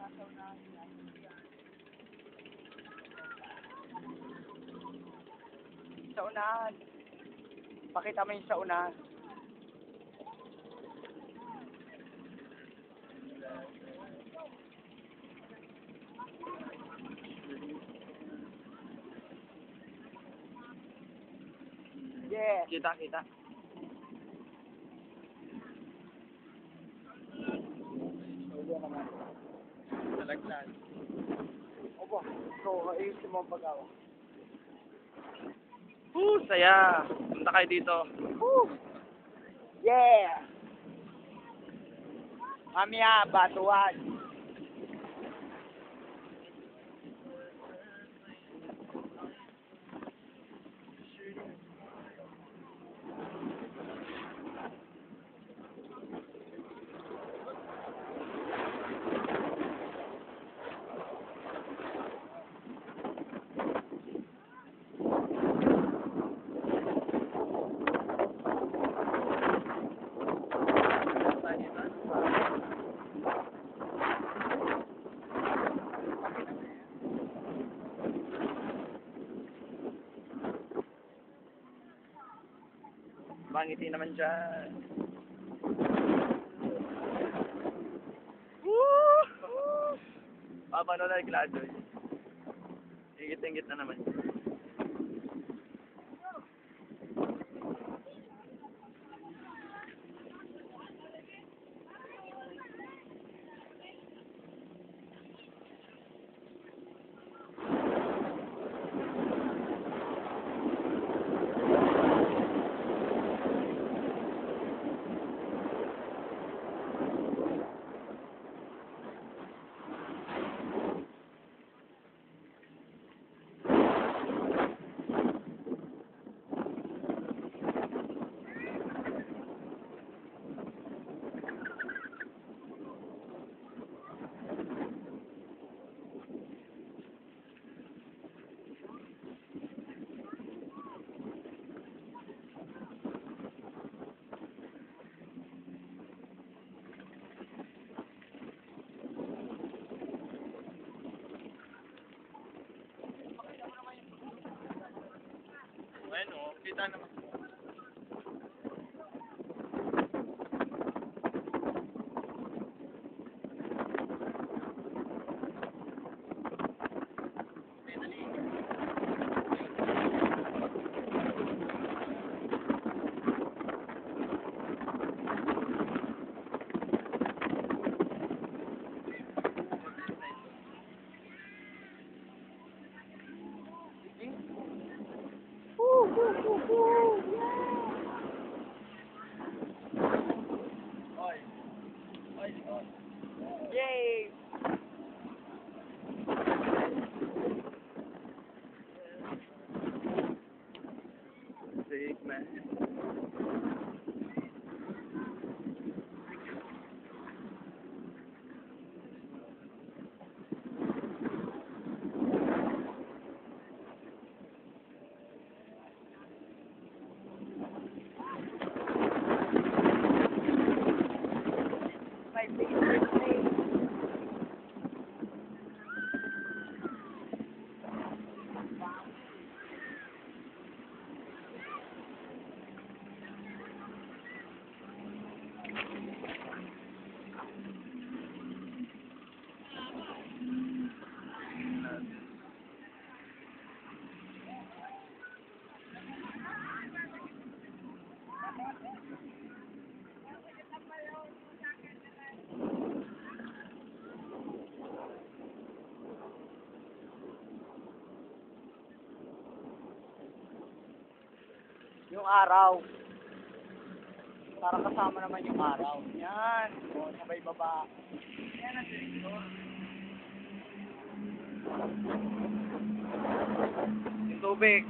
Sa unahan. Pakita mo yung sa unahan. Yeah. Kita, kita. Talagsan. Opo. So, ayusin mo ang pag-awa. Saya. Punta kayo dito. Yeah. Mamaya, batuan. Mangiti naman dyan. Woo! Paano na nagladoy? Ingit-ingit na naman. Bueno, kita naman. Yay! Sick, man. My favorite place. Yung araw. Para kasama naman yung araw. Yan. O, sabay baba. Yan ang direktor. Yung tubig.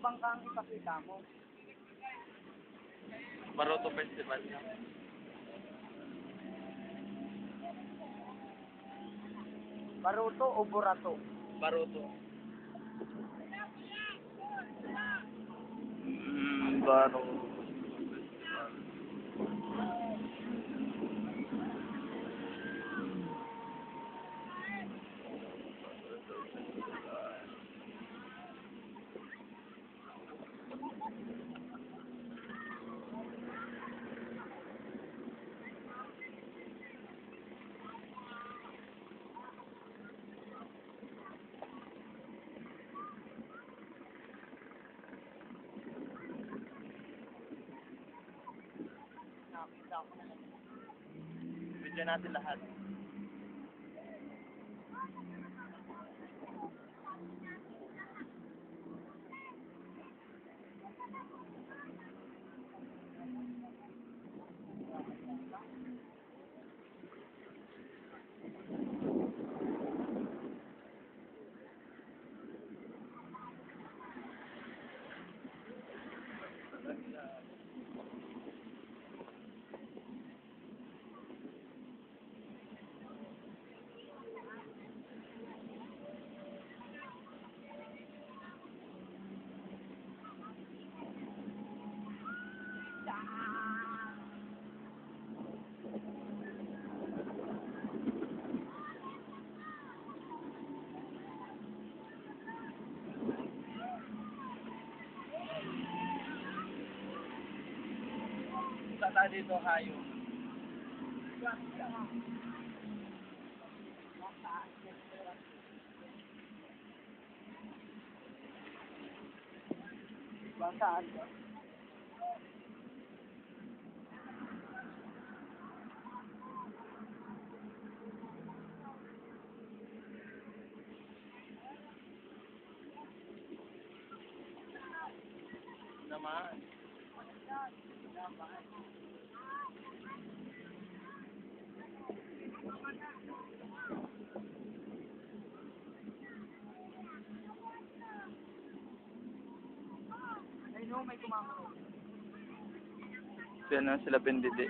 bangkang ipakita mo? Baroto Festival. Baruto o burato? Baroto. Baruto. Video natin lahat. Punta tayo dito, Hayo. Saan? Naman. Ay no, may kumakulong. Kaya na sila Bendede.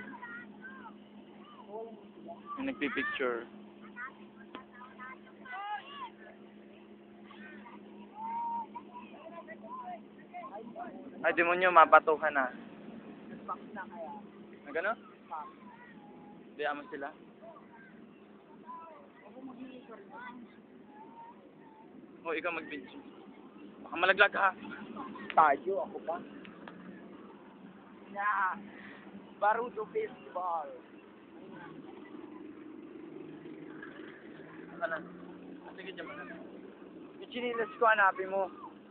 Yung nagpipicture. Ay, demonyo, mapatuhan na. Nag-box na kaya. Nagano? Box. Di mo sila. Ako magiging sorry na. O, ikaw mag-video. Baka malaglag ha. Tayo, ako pa. Yeah. Baruto Festival. Ano na? Sige, dyan mo na. Yung chinilas ko, hanapin mo.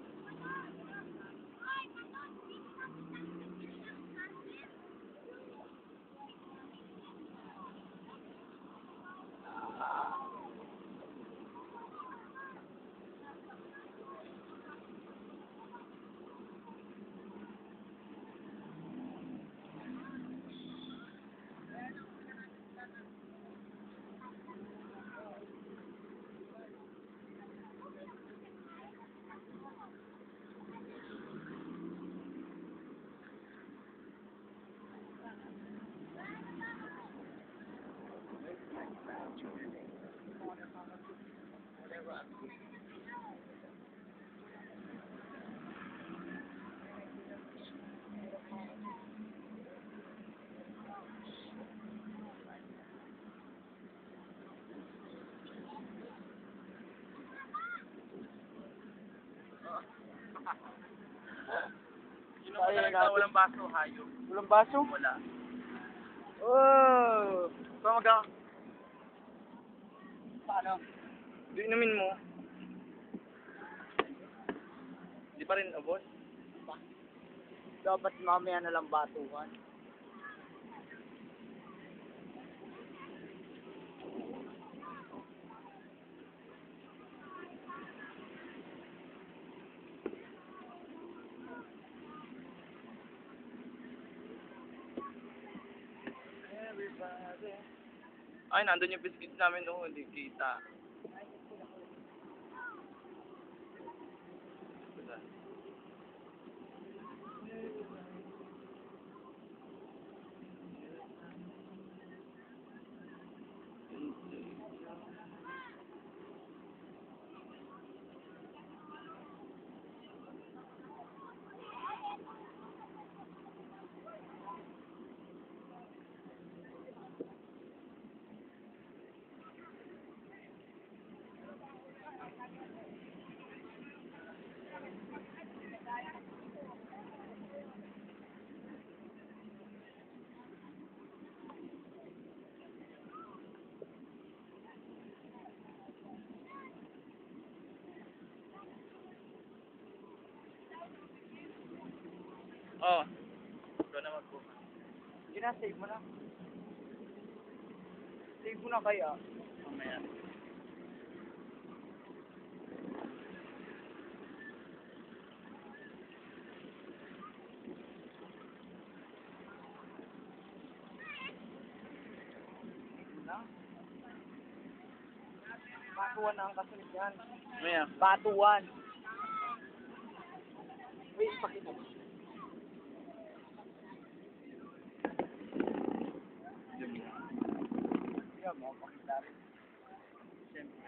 Sino ba talaga walang baso, Hayo? Walang baso? Wala. Oh! So, mag-a... Paano? Di inumin mo. Di pa rin abot. Dapat mamaya na lang batuhan. Ay, nandun yung biscuits namin noon, hindi kita. Oh. Ikaw na magbuka. Sige na, save mo na. Save mo na kaya. Mamaya. Na. Batuan na ang kasunod yan. Mamaya. Batuan. Wait, pakita mo. Yan mo, pakita rin. Siyempre.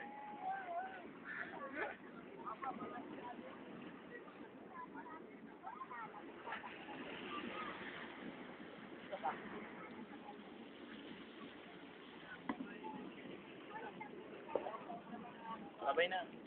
Sabay na.